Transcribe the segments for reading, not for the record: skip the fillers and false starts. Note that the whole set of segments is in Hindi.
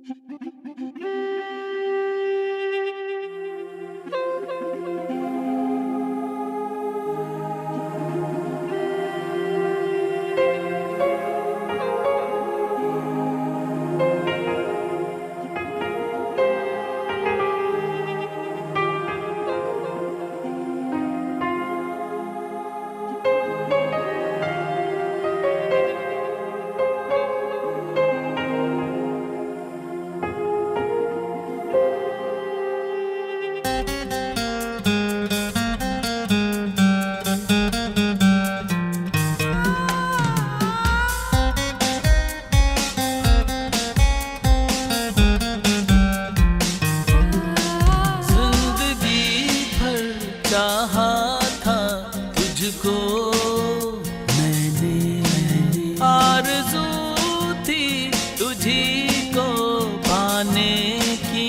चाहा था तुझको मैंने, आरज़ू थी तुझी को पाने की,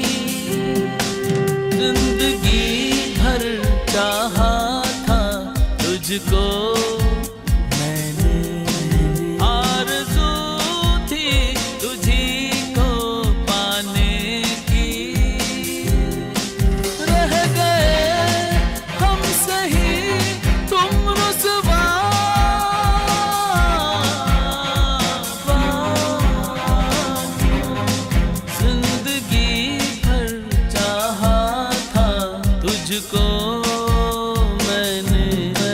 जिंदगी भर चाहा था तुझको मैंने, आरज़ू थी तुझी को पाने की। रह गए हम सही तुम रुसवा, जिंदगी भर चाहा था तुझको मैंने।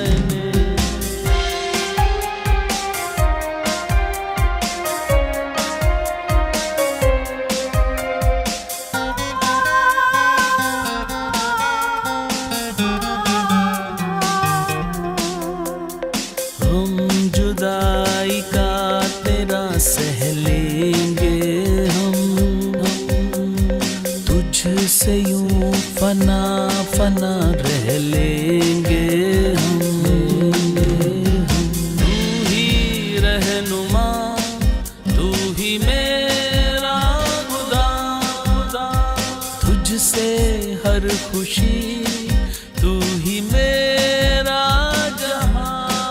जुदाई का तेरा सह लेंगे हम, तुझसे यूं फना फना रह लेंगे हम। तू ही रहनुमा, तू ही मेरा खुदा, तुझसे हर खुशी, तू ही मेरा जहां।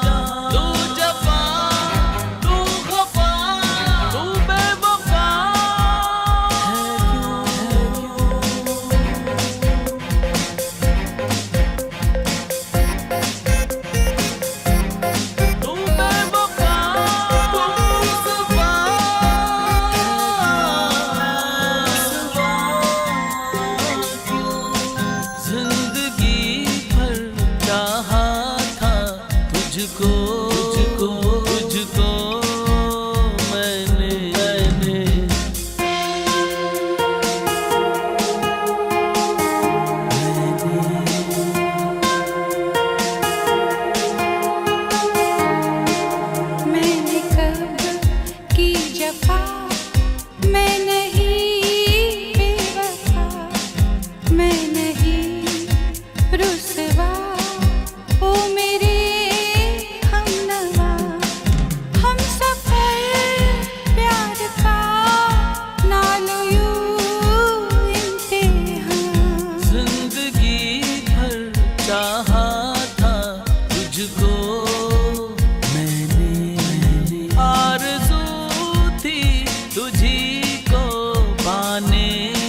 तुझको तुझको तुझको मैंने मैंने कब की जफा, मैं नहीं बेवफा, मैं नहीं रुसवा, ओ मेरे चाहा था तुझको मैंने, आरज़ू थी तुझी को पाने